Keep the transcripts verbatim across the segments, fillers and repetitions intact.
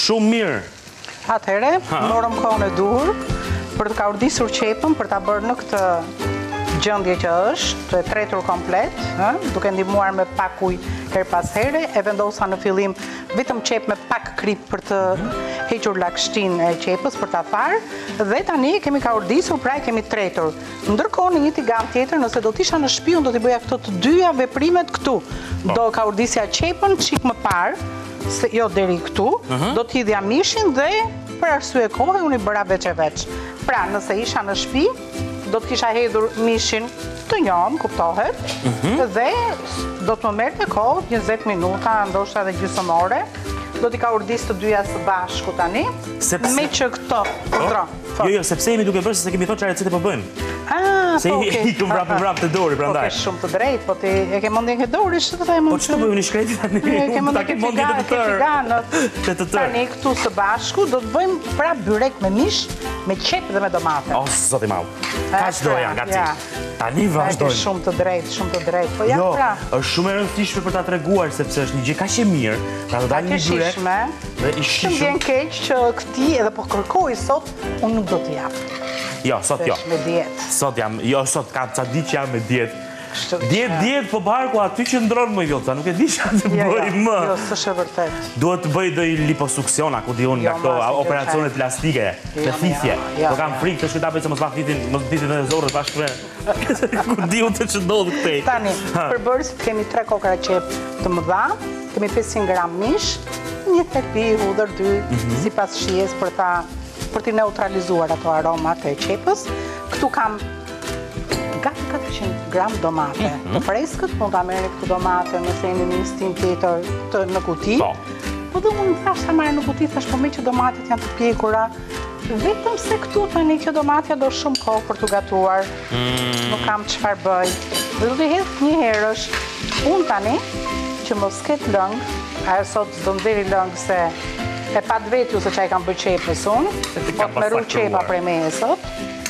Shumë mirë. Atëhere, morëm kohën e duhur për të kaurdisur qepën, për ta bërë në këtë gjendje që është, të tretur komplet, duke ndihmuar me pak ujë her pas here, e vendosa në fillim vetëm qep me pak krip për të hequr lagështinë e qepës për ta tharë, dhe tani kemi kaurdisur, pra e kemi tretur. Ndërkohë në një tigam tjetër, nëse do t'isha në shtëpi, unë do t'i bëja këto të dyja veprimet këtu. Do kaurdisja qepën çik më parë, se jo deri këtu, do t'hidhja mishin dhe për arsye kohe unë i bëra veç e veç. Pra, nëse isha në shtëpi, do të kisha hedhur mishin të njom, kuptohet, dhe do të më merrte kohë njëzet minuta, ndoshta edhe gjysmë ore, do t'i kaurdis të dyja së bashku tani, me që këto, përdro. Jo, jo, sepse jemi duke bërë se kemi thonë që recete po bëjmë. Ah, se i ikëm vrap e vrap të dori, prandaj. Po ke shumë të drejtë, po ti e ke mendjen ke dori, ç'të them unë. Po ç'të bëjmë në shkreti tani? E ke mendjen ke mendjen të figanët. Të të tërë. Tani këtu së bashku do të bëjmë pra byrek me mish, me qep dhe me domate. O, zoti mau. Kaq doja, gati. Tani vazhdojmë. Shumë të drejtë, shumë të drejtë. Po ja pra. Jo, është shumë e rëndësishme për ta treguar sepse është një gjë kaq e mirë. Pra do dalë një byrek dhe i shishëm. Më vjen keq që këti edhe po kërkoj sot, unë nuk do t'i jap. Jo, sot jo. Me dietë. Sot jam, jo, sot ka ca ditë që jam me dietë. Dietë, dietë, po barku aty që ndronë më Vjoca, nuk e di çfarë të bëj më. Jo, s'është e vërtet. Duhet të bëj do i liposuksiona, ku di unë nga këto operacione plastike, me thithje. Po kam frikë të shkëta bëj se mos ma thitin, mos thitin edhe zorët bashkë me. Ku di unë të që ndodhë këtej. Tani, për bërësit kemi tre kokra qep të mëdha, kemi pesëqind gram mish, një tepi, hudhër dy, sipas shijes për ta për t'i neutralizuar ato aromat e qepës. Këtu kam gati katërqind gram domate. Të freskët, mund ta merrni këtu domate, nëse jeni në një stin tjetër të në kuti. Po dhe unë thash ta marrë në kuti, thash po me që domatet janë të pjekura. Vetëm se këtu tani që domatja do shumë kohë për t'u gatuar. Nuk kam çfarë bëj. Dhe do t'i hedh një herësh. Unë tani, që mos ketë lëng, ajo sot do nderi lëng se e pat vetju se që i kam bëj qepës unë, po të meru qepa prej meje sot,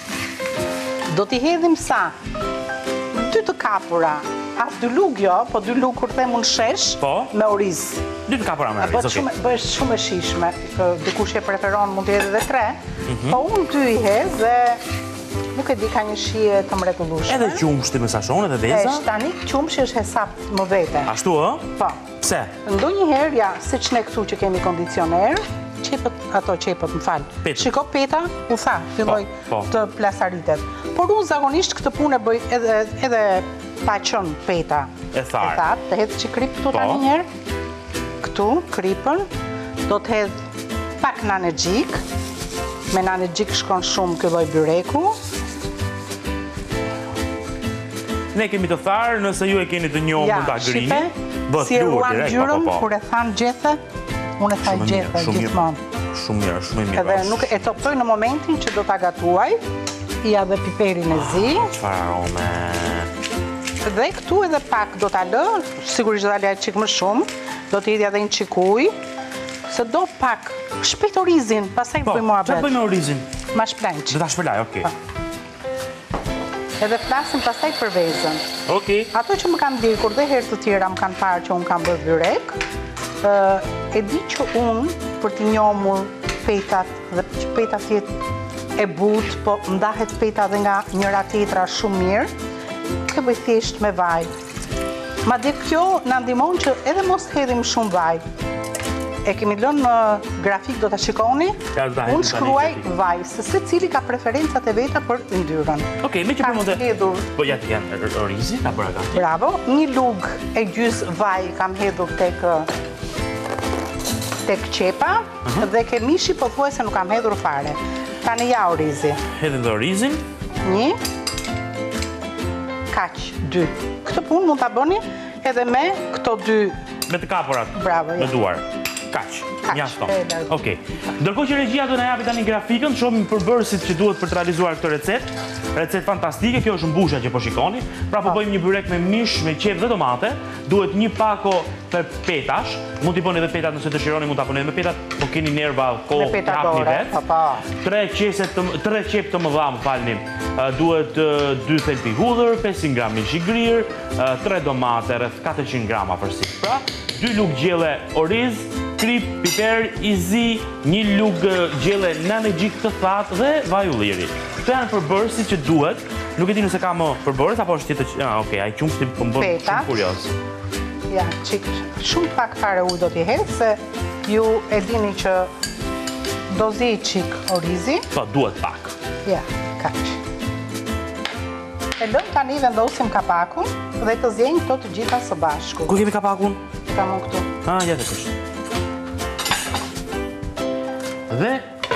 do t'i hedhim sa? Dy të kapura, as dy lug jo, po dy lug kur them unë shesh, me oriz. Dy të kapura me oriz, okej. Bësh shumë e shishme, dikush e preferon mund t'i hedhë dhe tre, po unë dy i hedhë dhe nuk e di ka një shije të mrekullueshme. Edhe qumshti me sashon edhe veza? E tani qumshi është hesap më vete. Ashtu ë? Po. Pse? Ndonjëherë, ja, siç ne këtu që kemi kondicioner, qepët, ato qepët, më fal. Shiko peta, u tha, filloj të plasaritet. Por unë zakonisht këtë punë e bëj edhe edhe pa qenë peta. E tharë. E tharë, të hedh që krip këtu tani një herë. Këtu kripën, do të hedh pak nane xhik. Me nane xhik shkon shumë ky lloj byreku. Ne kemi të tharë, nëse ju e keni të njohur mund ta grini. Si e ruan gjyrëm, kur e thanë gjethe, unë e thaj gjethe gjithmonë. Shumë mirë, shumë mirë. Edhe nuk e toptoj në momentin që do t'a gatuaj, i ja dhe piperin e zi. Çfarë arome. Dhe këtu edhe pak do t'a lë, sigurisht do t'a lë çik më shumë, do t'i hedhja edhe një çik ujë, se do pak shpejt orizin, pastaj bëj muhabet. Çfarë bëj me orizin? Ma shplenç. Do ta shpërlaj, okay. Edhe flasim pastaj për vezën. Okej. Ato që më kanë ndjekur dhe herë të tjera më kanë parë që unë kam bërë byrek, e di që unë për t'i njohur petat dhe që petat jetë e butë, po ndahet peta dhe nga njëra tjetra shumë mirë, e bëj thjesht me vaj. Madje kjo na ndihmon që edhe mos hedhim shumë vaj. E kemi lënë në grafik, do ta shikoni. Unë shkruaj vaj, se secili ka preferencat e veta për yndyrën. Okej, me që për mund të... Po ja të janë orizi, ta bëra gati. Bravo, një lug e gjys vaj kam hedhur tek tek qepa, dhe ke mishi po thuaj se nuk kam hedhur fare. Tani ja orizi. Hedhim dhe orizin. Një. Kaq, dy. Këtë punë mund ta bëni edhe me këto dy. Me të kapurat. Bravo, me duar. Kaq, mjafton. Okej. Ndërkohë që regjia do na japi tani grafikën, shohim përbërësit që duhet për të realizuar këtë recetë. Recetë fantastike, kjo është mbusha që po shikoni. Pra po bëjmë një byrek me mish, me qep dhe domate. Duhet një pako për petash, mund t'i bëni edhe petat nëse dëshironi, mund t'a bëni me petat, po keni nerva kohë Me peta dore, po po. Tre qese të tre qep të mëdha, më falni. Duhet dy thelpi hudhër, pesëqind gram mish i grirë, tre domate rreth katërqind grama përsi. Pra, dy lugë gjelle oriz, krip, piper, izi, një lugë gjelle nanexhik të thatë dhe vaj ulliri. Këto janë përbërësit që duhet. Nuk e di nëse ka më përbërës, apo është tjetë që... Ah, okej, ai qumshti më bën shumë kurios. Ja, qik, shumë pak fare ujë do t'i hedhë, se ju e dini që do zi qik orizi. Po, duhet pak. Ja, kaq. E lëm tani vendosim kapakun dhe të zjenjë këto të gjitha së bashku. Ku kemi kapakun? Kam unë këtu. Ah, ja të kështë. Dhe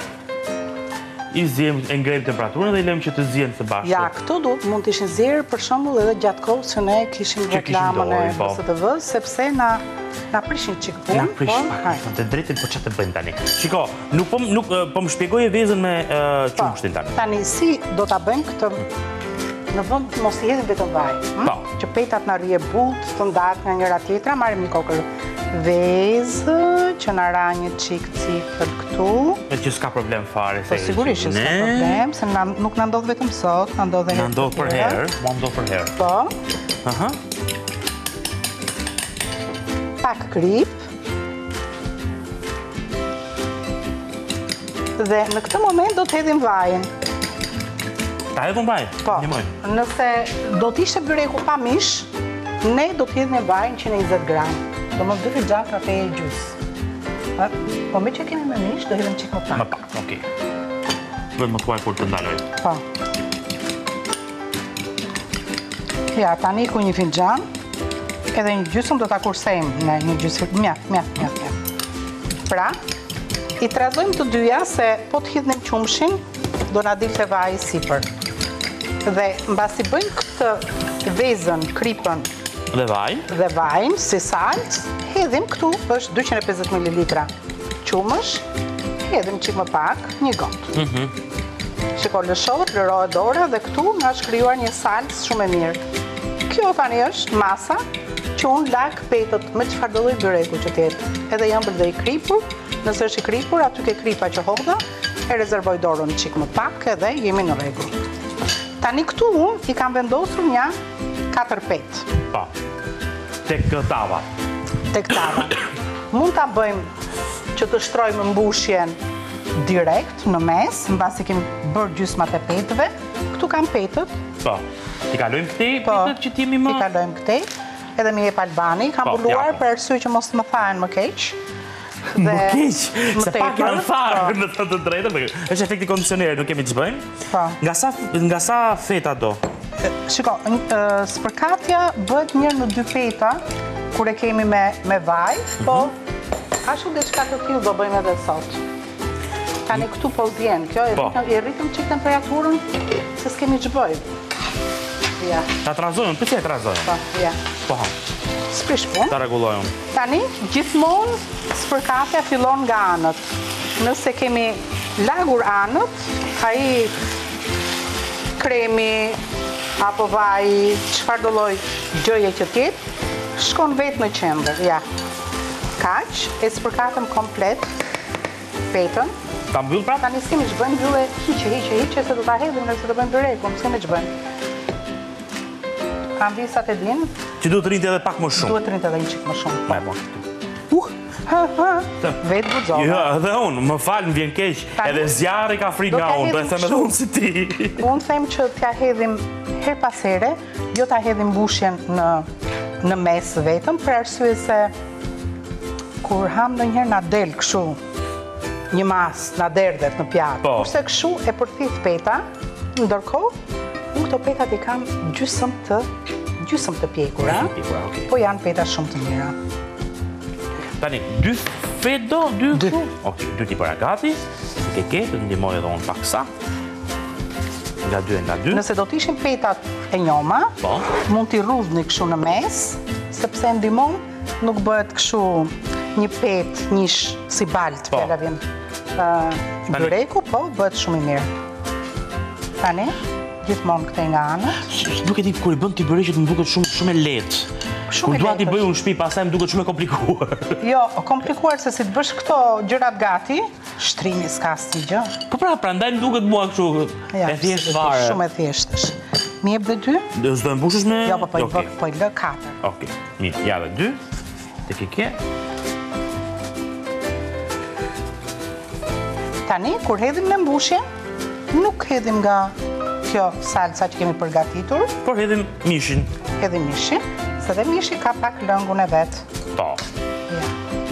i zjem e ngrejmë temperaturën dhe i lëm që të zjenë së bashku. Ja, këtu du, mund të ishin zirë për shembull edhe gjatë kohës që ne kishim reklamën e B S D V-s, sepse na na prishin çik punë. Na prish pak, të drejtën po çfarë të bëjmë tani. Shiko, nuk po nuk po më shpjegoje vezën me qumshtin tani. Tani si do ta bëjmë këtë në vend të mos i hedhim vetëm vaj. Po. Që petat na rrie butë, të ndahet nga njëra tjetra, marrim një kokër vezë që na ra një çik cipër këtu. E që s'ka problem fare. Po sigurisht që s'ka problem, se na, nuk na ndodh vetëm sot, na ndodh edhe Na ndodh për herë, mua ndodh për herë. Po. Aha. Pak krip. Dhe në këtë moment do të hedhim vajin. Ta hedhim vaj? Po. Nëse do të ishte byreku pa mish, ne do të hedhim vajin njëqind e njëzet gram. Do më dy fixhan kafe e gjysmë. Po me që kemi me mish, do hedhim qik më pak. Më pak, okej. Vëtë më thuaj kur të ndaloj. Po. Ja, tani ku një fixhan, edhe një gjysmë do ta kursejmë në një gjysmë. Mjaft, mjaft, mjaft, mjaft. Pra, i trazojmë të dyja se po të hidhnim qumshin, do na dilte vaji sipër. Dhe mbasi bëjmë këtë vezën, kripën dhe vaj, dhe vajin si salcë, hedhim këtu, është dyqind e pesëdhjetë mililitra qumësh, hedhim qik më pak, një gotë. Shiko, lëshohet, lërohet dora dhe këtu nga është krijuar një salcë shumë e mirë. Kjo tani është masa që unë lak petët me çfarë do lloj byreku që tjetë. Edhe jam dhe i kripur, nëse është i kripur, aty ke kripa që hodha, e rezervoj dorën qik më pak edhe jemi në rregull. Tani këtu unë i kam vendosur një katër petë. Po, tek tava. Tek tava. Mund ta bëjmë që të shtrojmë mbushjen direkt në mes, mbasi kemi bërë gjysmat e petëve. Këtu kam petët. Po, ti kalojmë këtej Po, petët që ti mi më... ti kalojmë këtej. Edhe mi jep Albani, kam Po, bulluar ja, po. për arsye që mos më thahen më keq. Më keq, se tepër, pak janë farë po. në të të drejtë, është efekti kondicionerit, nuk kemi që bëjmë. Po. Nga sa, nga sa feta do? Shiko, spërkatja bëhet mirë në dy feta, kur e kemi me, me vaj, po ashtu diçka të tillë do bëjmë edhe sot. Tani këtu po vjen, kjo e Po. rritëm, e rritëm çik temperaturën, se s'kemi që bëjmë. Ja, Ta trazojmë, pëse e trazojmë? po, ja. Po, ha, S'prish punë. ta regulojmë. Tani, gjithmonë spërkatja fillon nga anët. Nëse kemi lagur anët, ai kremi apo vaj, çfarë do lloj gjëje që tjetë, shkon vetë në qendër. Ja. Kaq, e spërkatëm komplet petën. Ta mbyll prapë? Tani s'kemi që bëjmë gjylle hiqe, hiqe, hiqe, se do ta hedhim nëse do bëjmë byrekun, s'kemi që bëjmë. Kam visat e din, Që duhet rrinte edhe pak më shumë. duhet rrinte edhe një qik më shumë. Me po. Uh, ha, ha, vetë guxova. Jo, edhe unë, më falë, më vjen keq, Tani, edhe zjarri ka fri do nga ta unë, do e hedhim them edhe kështu. unë si ti. Unë them që t'ja hedhim her pas here, jo t'ja hedhim mbushjen në, në mes vetëm, për arsye se kur ham ndonjëherë na del kështu një mas, na derdhet në pjatë. Po. Kurse kështu e përthith peta, ndërkohë, unë këto petat i kam gjysmë të gjysmë të pjekura, Gjysmë të pjekura, okay. po janë peta shumë të mira. Tani, dy fet do, dy Dy. kështu? Ok, dy ti para gati, ke ke, të ndihmoj edhe unë pak sa. Nga dy e nga dy. Nëse do t'ishin petat e njoma, Po. mund t'i rrudhni kështu në mes, sepse ndihmon, nuk bëhet kështu një pet, nish si balt, Po. fjala vjen. Uh, byreku, po, bëhet shumë i mirë. Tani, gjithmonë këtej nga anët. Nuk e di kur i bën ti bëre që të më duket shumë shumë e lehtë. shumë Kur dua t'i lehtë bëj unë shtëpi, pastaj më duket shumë e komplikuar. Jo, komplikuar se si të bësh këto gjërat gati, shtrimi s'ka asnjë gjë. Po pra, prandaj më duket mua kështu Ja, e thjeshtë si, fare. Shumë e thjeshtë. Mi jep dhe dy? S'do e mbushësh me... Jo, po po i Okej. bë, po i lë katër. Okej, mirë, ja dhe dy. Te ke ke. Tani, kur hedhim në mbushje, nuk hedhim nga kjo salsa që kemi përgatitur, Por hedhim mishin. hedhim mishin, se dhe mishi ka pak lëngun e vetë. Po. Ja.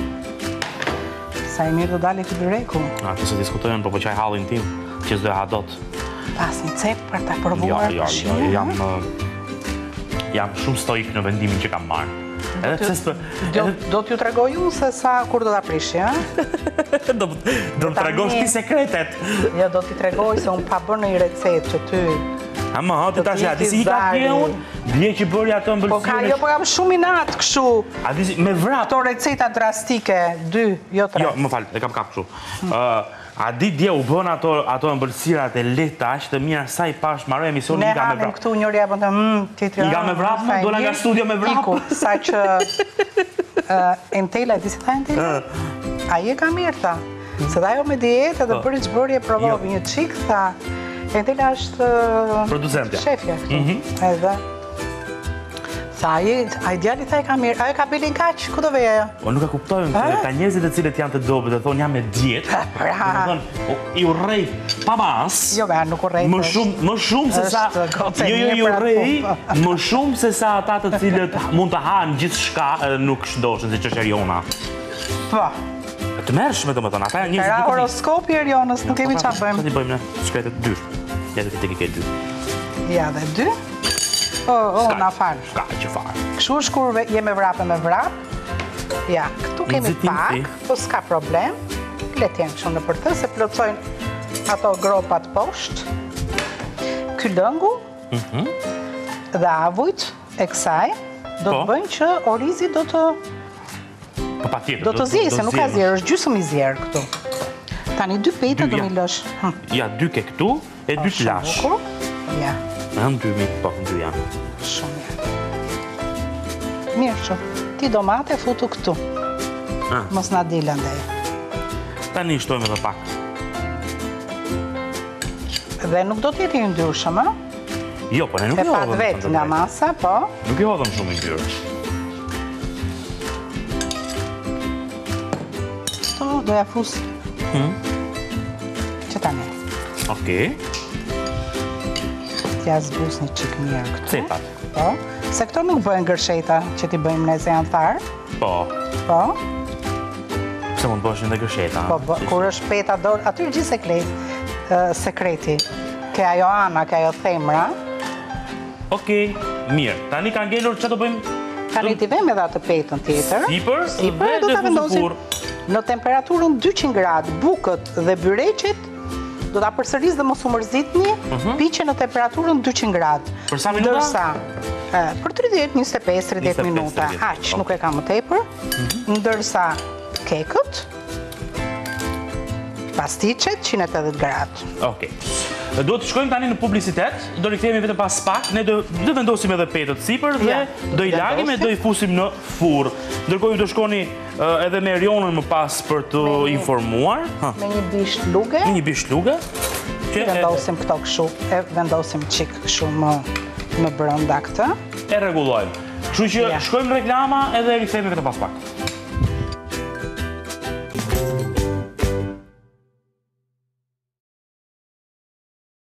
Sa i mirë do dali këtë byreku. A, të se diskutojnë, po po qaj hallin tim, që s'do e ha dot. Pas një cep për ta Jo, provuar jo, jo, shimin, jam... ha? ë, Jam shumë stoik në vendimin që kam marrë. Edhe pse s'po... Do, do t'ju tregoj unë se sa kur do ta prishi, ha? Do do të tregosh ti sekretet. Jo, do t'i tregoj se unë pa bërë në i recetë që ty. Ama, ha, të Do tash, a t'jeti di si i ka zari. bje unë? Bje që bëri ato Po ka, jo, mbëlsirë. po kam shumë inat kështu. A di si, me vrap. Ato receta drastike, dy, jo tre. Jo, më falë, e kam kap kështu. Ë, A di dje u bën ato ato ëmbëlsirat e lehta, aq të mira sa i pash marrë emisionin Ne i ka me hanim vrap. këtu njëri apo të mm, tjetri. I ka me vrap, më, dola nga studio me vrap. Iku, sa që uh, Entela, di si tha Entela? Ai e ka mirë tha. Se dhe ajo me dietë dhe bëri çbërje provovi një çik tha. Entela është uh, Producentja. shefja këtu. Edhe Tha, ai, ai djali tha e ka mirë, ai ka belin kaq, ku do veja ajo? Po nuk e kuptojnë, A? ka njerëzit e cilët janë të dobët dhe thonë jam me dietë. pra. Do të thonë, "O, i urrej pa mas. Jo, be, nuk urrej. Më shumë, më shumë se sa Është goce jo jo mirë i për urrej, atë më shumë se sa ata të cilët mund të hanë gjithçka edhe nuk shndoshin si ç'është Eriona. Po, Të mërshme domethënë, ata janë njerëz era që duket- horoskopi Erionës, nuk kemi çfarë Çfarë bëjmë. ti bëjmë ne? Shkretet dy. Ja të tek ke dy. Ja, dhe dy. O, o, na fal. Ka që fare. Kështu është kur ve- je me vrapë me vrap. Ja, këtu kemi Nxitim pak, ti. po s'ka problem. Le të jenë kështu në për të, se plotësojnë ato gropat poshtë. Ky lëngu dhe avujt e kësaj do të Po. bëjnë që orizi do të Po patjetër. do të zjejë, se nuk ka zjejmë. zjerë, është gjysmë i zjerë këtu. Tani dy peta Dy, do ja. mi lësh. Hm, Ja, dy ke këtu e dy të shumë lash. bukur. Ja, Në dy mi, po, dy janë. shumë mirë. Mirë që, ti domate futu këtu. Ah. Mos na dilë ndaj. Tani shtojmë edhe pak. Dhe nuk do t'jeti i ndryshëm, a? Jo, po ne nuk E i pat hodhëm. vetë nga masa, po. Nuk i hodhëm shumë i ndyrë. Këtu do ja fus. Që tani, Okej. t'ja zbus një qik mirë këtu. Cepat. Po, se këto nuk bëhen gërsheta që t'i bëjmë ne se janë tharë. Po. Po, Pse mund të bëshin dhe gërsheta? po, bë- kur është peta dorë, aty është gjithë sekret, ë, sekreti. Ke ajo ana, ke ajo themra. Okej, mirë. Tani ka ngelur, që do bëjmë? Tani t'i vëmë edhe atë petën tjetër. Sipër, Sipër, dhe do ta dhe vendosim fusufur. në temperaturën dyqind gradë. Bukët dhe byreqet do ta përsëris dhe mos u mërzitni, piqe në temperaturën dyqind gradë. Për sa minuta? Ndërsa, e, për tridhjetë, njëzet e pesë tridhjetë njëzet e pesë, minuta. tridhjetë. Aq, nuk e kam më tepër. Ndërsa kekët, pastiqet, njëzet e tetëdhjetë gradë. Okej. Do të shkojmë tani në publicitet, do rikthehemi vetëm pas pak, ne do, do vendosim edhe petët sipër dhe Ja, do i lagim e vendosim. do i fusim në furr. Ndërkohë ju do shkoni uh, edhe me Erionën më pas për të Me një- informuar. Ha, Me një bisht luge, me një bish luge. Që e, vendosim këto kështu, e vendosim qik kështu më, më brënda këtë. e rregullojmë. Kështu që Ja. shkojmë në reklama edhe rikthehemi vetëm pas pak.